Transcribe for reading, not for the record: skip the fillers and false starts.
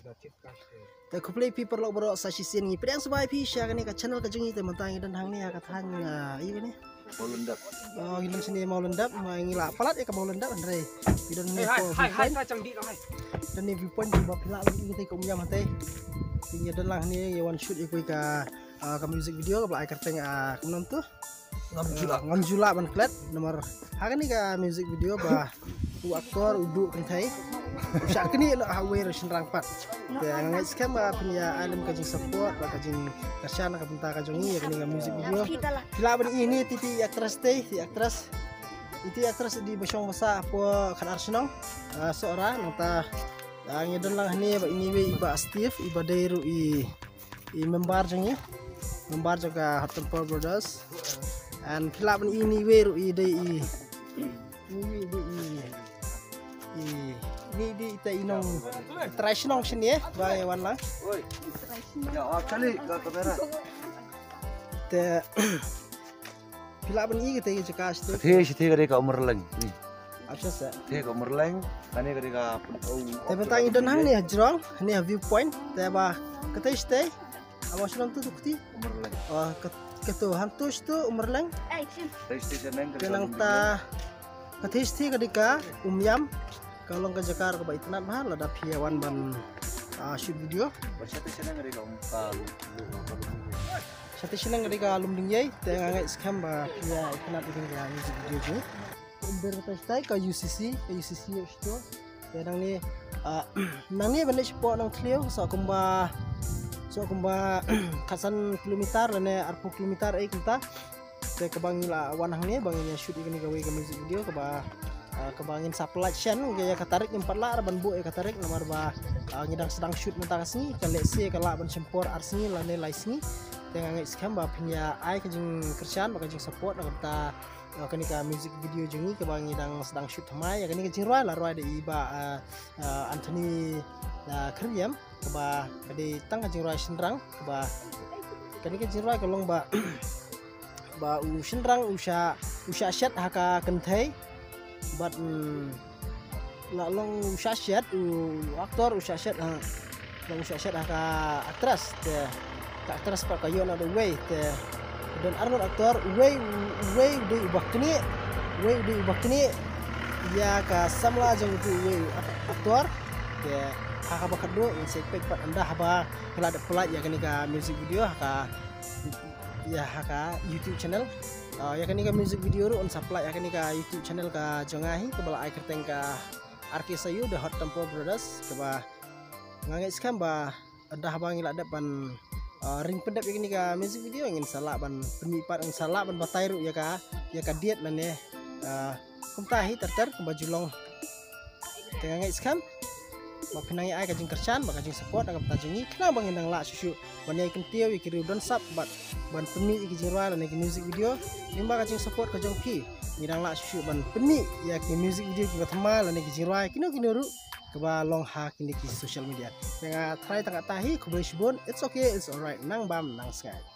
แต่คุปเลยพี่ปลอกบรอสัชชิเซียนงี้เป็นยังสบายพี่เชียร์กันนี่กับchannelกับจงงี้แต่มันตายdan hang niกับทางอีกนี่ mau lendap gilam sini mau lendap mau ngila palat ya mau lendap andre dan ni hai chẳng đi đâu hai dan ni viewpoint di bawah pelak lagi kita kum jam hati ini adalah ni one shoot ikut ke music video ke belakang kerteng kemen tu ngam jula ban klet nomor hari ni ke music video bah aktor uduk kentai usah kini nak hawe resin rangpat yang ngai scam punya alam kajing support kajing kerjaan ke bentar kajing ni kini ke music video bila ban ini titi aktris teh ti aktris itu aktris di besong masa apa kan arsenal seorang nanta yang dan lang ni ba ini we iba Steve iba Dairu i member jengnya member juga Hot Temple Brothers and bila ban ini we ru i dai ini di ita inong tradisional sini ya bang Ewan lang ya kali ke kamera te bila ban i kita jeka situ the kali ka umur leng apa sih the ka umur leng kani kali ka te bentang idan hang ni jrong ni viewpoint te ba kata stay awas long tu tukti umur leng oh ketu hantus tu umur leng station leng kenang ta katisti kadika umyam kalau ke Jakarta ke Baitanat mahal ada piawan ban shoot video station leng kali ka satu silang kadika lumding yai tengah ngai scam ba pia ikanat dengan ya music video ni bertastai ke UCC itu yang ni nang ni benda support nang clear so kumba kasan kilometer lene arpo kilometer kita te kebangila wanang ni bangnya shoot ikani gawe ke music video ke ba kebangin supply chain gaya katarik 4 lar ban bu katarik nomor ba ngidang sedang shoot mentang sini ke lese ke la ban sempor arsini lane laisni tengah ngai scam ba punya ai kajing kerjaan ba kajing support nak ta kani ka music video jengi ke bang ngidang sedang shoot mai ya kani kajing roi la roi de iba Anthony la Kriam ke ba kadi tang kajing roi sendrang ke ba kani kajing roi kolong ba ba u sendrang usha shat haka kentai but la long usyashat aktor usyashat long usyashat aka aktris te aktris pak kayo na the way te dan Arnold aktor way di ubah kini ya ka samla jeng tu way aktor te haka bakado insekpek pat anda haba kala ada pelat ya kani ka music video haka YouTube channel ya kan ni ka music video ru on supply ya kan ni ka YouTube channel ka jongahi ke bala ai kerteng ka arke sayu the Hot Temple Brothers ke ba ngangai skam ba dah bang ila depan ring pendap ya kan ni ka music video ngin salah ban penipat ang salah ban batai ru ya ka diet lan ne kumtahi terter ke baju long tengah ngai skam ba penangi ai ka jing kercan ba ka jing support ka ta jingi kena bang indang la susu ban yai kentiau ikiri don sap ban peni iki jirwa lan ki music video nimba ka jing support ka jong pi ngidang la susu ban peni ya ki music video ki thama lan ki jirwa kino ru ke ba long ha kini ki social media tengah try tengah tahi kubri shibon it's okay it's alright nang bam nang sky